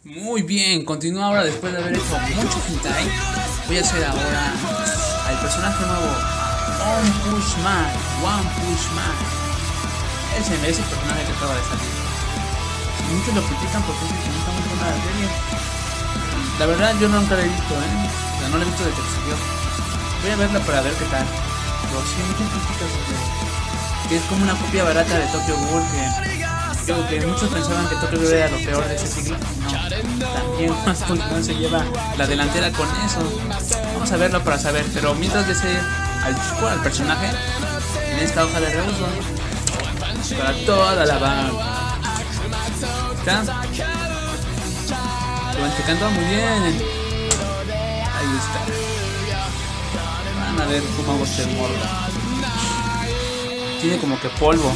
Muy bien, continúo ahora después de haber hecho mucho hentai. Voy a hacer ahora al personaje nuevo, One Punch Man. One Punch Man. Ese personaje que acaba de salir. Muchos lo critican porque dicen que no está muy buena la serie. La verdad yo nunca la he visto, O sea, no la he visto desde que salió. Voy a verla para ver qué tal. Pero sí, muchas críticas sobre que es como una copia barata de Tokyo Ghoul, que muchos pensaban que Tokyo Ghoul era lo peor de ese siglo. No, también más continuación se lleva la delantera con eso. Vamos a verlo para saber, pero mientras desee al chico, al personaje, en esta hoja de reuso para toda la banda. ¿Está? Lo van checando muy bien. Ahí está. Van a ver cómo hago este morro. Tiene como que polvo.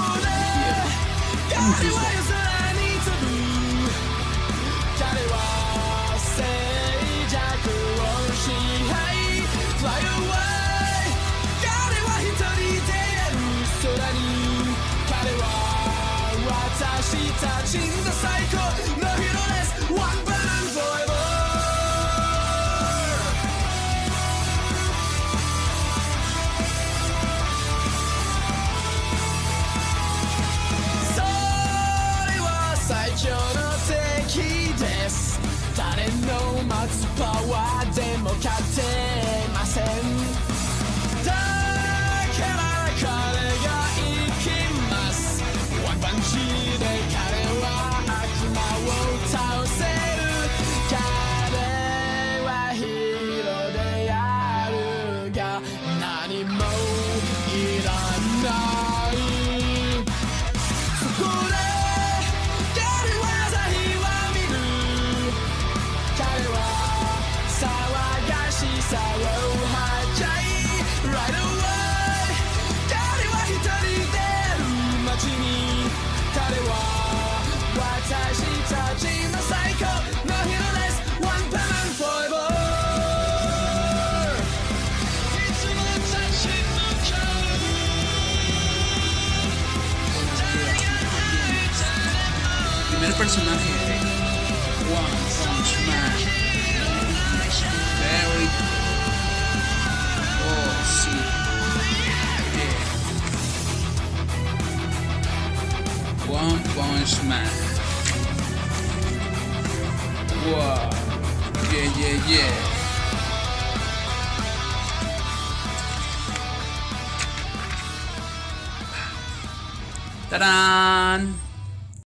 パワーでも勝てません。だから彼が行きます。ワンパンチで彼は悪魔を倒せる。彼はヒーローであるが何もいらない。そこで彼は朝日は見る。彼は騒がしさを吐いちゃい Right away 彼は一人でいる街に彼は私たちの最高のヒーローです One Punch Forever いつも立ち向かう Primer personaje de One Punch Man. Very oh sí. Yeah. One Punch Man. Wow. Yeah. ¡Tarán!